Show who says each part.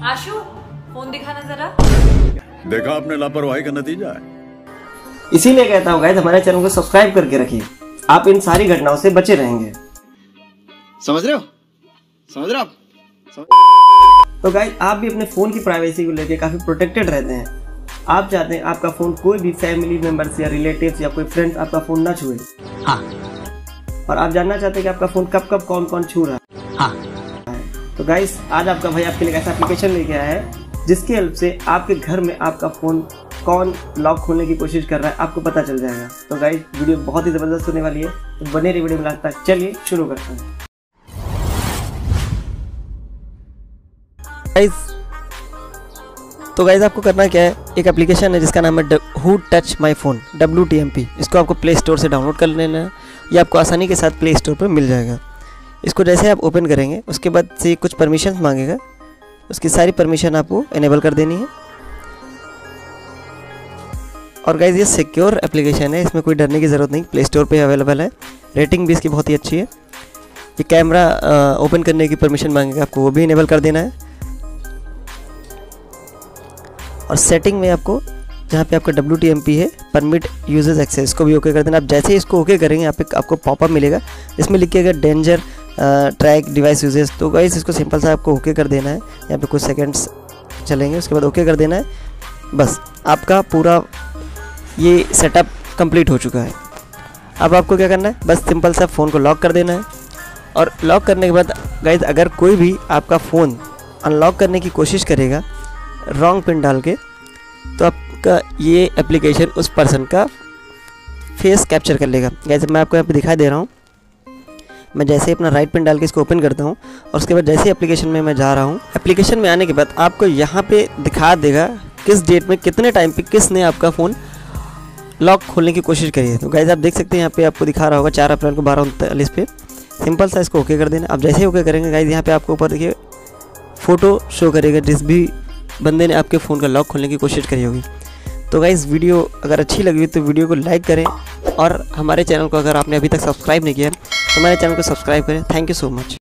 Speaker 1: आशु, phone दिखाना जरा।
Speaker 2: देखा आपने लापरवाही का नतीजा है।
Speaker 3: इसीलिए कहता हूँ गाइस, हमारे चैनल को सब्सक्राइब करके रखिए, आप इन सारी घटनाओं से बचे रहेंगे।
Speaker 4: समझ रहे हो? समझ रहे हो आप?
Speaker 3: तो गाइस, आप भी अपने फोन की प्राइवेसी को लेकर काफी प्रोटेक्टेड रहते हैं। आप चाहते हैं आपका फोन कोई भी फैमिली मेंबर्स या रिलेटिव्स या कोई फ्रेंड्स आपका फोन ना छुए।
Speaker 4: हाँ।
Speaker 3: और आप जानना चाहते हैं कि आपका फोन कब कब कौन कौन छू रहा है।
Speaker 4: हाँ।
Speaker 3: तो गाइस, आज आपका भाई आपके लिए ऐसा एप्लीकेशन लेके आया है जिसकी हेल्प से आपके घर में आपका फोन कौन लॉक खोलने की कोशिश कर रहा है आपको पता चल जाएगा। तो गाइस, वीडियो बहुत ही जबरदस्त होने वाली है, तो बने रहिए वीडियो में लास्ट तक। चलिए शुरू करते हैं। तो गाइस, आपको करना क्या है, एक एप्लीकेशन है जिसका नाम है who touch my phone, WTMP। इसको आपको प्ले स्टोर से डाउनलोड कर लेना है। ये आपको आसानी के साथ प्ले स्टोर पर मिल जाएगा। इसको जैसे आप ओपन करेंगे उसके बाद से कुछ परमिशन मांगेगा, उसकी सारी परमिशन आपको इनेबल कर देनी है। और गाइस, ये सिक्योर एप्लीकेशन है, इसमें कोई डरने की ज़रूरत नहीं, प्ले स्टोर पे अवेलेबल है। रेटिंग भी इसकी बहुत ही अच्छी है। ये कैमरा ओपन करने की परमिशन मांगेगा, आपको वो भी इनेबल कर देना है। और सेटिंग में आपको जहाँ पे आपका WTMP है, परमिट यूजर्स एक्सेस, को भी ओके कर देना। आप जैसे ही इसको ओके करेंगे यहाँ पे आपको पॉपअप मिलेगा, इसमें लिखिएगा डेंजर ट्रैक डिवाइस यूजेस। तो गाइस, इसको सिंपल सा आपको ओके कर देना है। यहाँ पे कुछ सेकंड्स चलेंगे, उसके बाद ओके कर देना है। बस आपका पूरा ये सेटअप कंप्लीट हो चुका है। अब आपको क्या करना है, बस सिंपल सा फ़ोन को लॉक कर देना है। और लॉक करने के बाद गाइस, अगर कोई भी आपका फ़ोन अनलॉक करने की कोशिश करेगा रॉन्ग पिन डाल के, तो आपका ये एप्लीकेशन उस पर्सन का फेस कैप्चर कर लेगा। जैसे मैं आपको यहाँ पे दिखाई दे रहा हूँ, मैं जैसे ही अपना राइट पिन डाल के इसको ओपन करता हूँ और उसके बाद जैसे एप्लीकेशन में मैं जा रहा हूँ, एप्लीकेशन में आने के बाद आपको यहाँ पे दिखा देगा किस डेट में कितने टाइम पे किसने आपका फ़ोन लॉक खोलने की कोशिश करी है। तो गाइस, आप देख सकते हैं यहाँ पे आपको दिखा रहा होगा 4 अप्रैल को 12:39 पे। सिंपल सा इसको ओके कर देना। अब जैसे ही ओके करेंगे गाइस, यहाँ पे आपको ऊपर देखिए फ़ोटो शो करेगा जिस भी बंदे ने आपके फ़ोन का लॉक खोलने की कोशिश करी होगी। तो गाइस, वीडियो अगर अच्छी लगी तो वीडियो को लाइक करें, और हमारे चैनल को अगर आपने अभी तक सब्सक्राइब नहीं किया तो हमारे चैनल को सब्सक्राइब करें। Thank you so much.